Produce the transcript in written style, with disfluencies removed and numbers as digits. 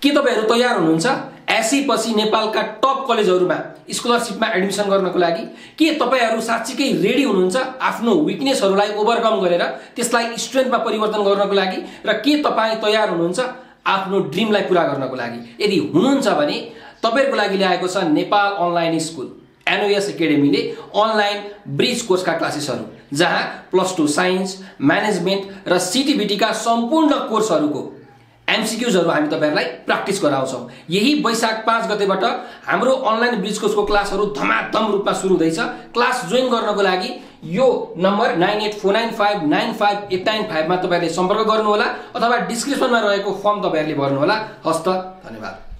के तपाईहरु तयार हुनुहुन्छ एसई पछि नेपालका टप कलेजहरुमा स्कलरशिपमा एडमिसन गर्नको लागि? के तपाईहरु साच्चीकै रेडी हुनुहुन्छ आफ्नो विकनेसहरुलाई ओभरकम गरेर त्यसलाई स्ट्रेन्थमा परिवर्तन गर्नको लागि? र के तपाई तयार हुनुहुन्छ आफ्नो ड्रिमलाई पूरा गर्नको लागि? यदि हुनुहुन्छ भने तपाईहरुको लागि ल्याएको छ नेपाल अनलाइन स्कुल एनओएस एकेडेमीले अनलाइन ब्रिज कोर्सका क्लासेसहरु, जहाँ +2 साइन्स, म्यानेजमेन्ट र सीटीबीटी का सम्पूर्ण कोर्सहरुको एमसीक्यूजहरु हामी तपाईहरुलाई प्र्याक्टिस गराउँछौं। यही वैशाख 5 गतेबाट हाम्रो अनलाइन ब्रिज कोर्सको क्लासहरु धमाधम रूपमा सुरु हुँदैछ। क्लास जोइन गर्नको लागि यो नम्बर 9849595895 मा तपाईहरुले सम्पर्क गर्नु होला अथवा डिस्क्रिप्सनमा रहेको फर्म तपाईहरुले भर्नु होला। हस्त धन्यवाद।